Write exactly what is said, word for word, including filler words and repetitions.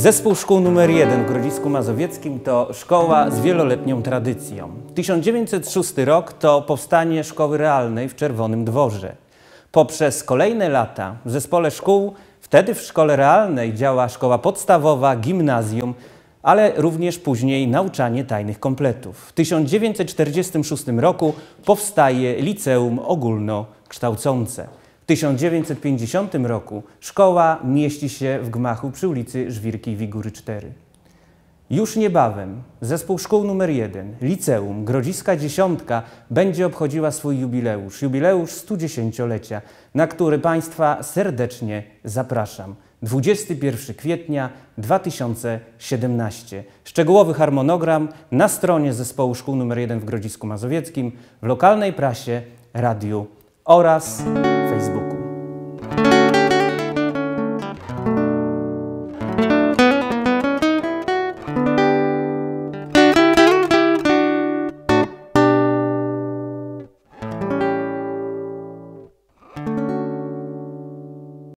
Zespół Szkół numer jeden w Grodzisku Mazowieckim to szkoła z wieloletnią tradycją. tysiąc dziewięćset szósty rok to powstanie Szkoły Realnej w Czerwonym Dworze. Poprzez kolejne lata w zespole szkół, wtedy w Szkole Realnej działa szkoła podstawowa, gimnazjum, ale również później nauczanie tajnych kompletów. W tysiąc dziewięćset czterdziestym szóstym roku powstaje Liceum Ogólnokształcące. W tysiąc dziewięćset pięćdziesiątym roku szkoła mieści się w gmachu przy ulicy Żwirki Wigury cztery. Już niebawem zespół Szkół numer jeden, Liceum Grodziska Dziesiątka będzie obchodziła swój jubileusz, jubileusz studziesięciolecia, na który Państwa serdecznie zapraszam. dwudziestego pierwszego kwietnia dwa tysiące siedemnastego. Szczegółowy harmonogram na stronie zespołu Szkół numer jeden w Grodzisku Mazowieckim, w lokalnej prasie, radiu oraz Facebooku.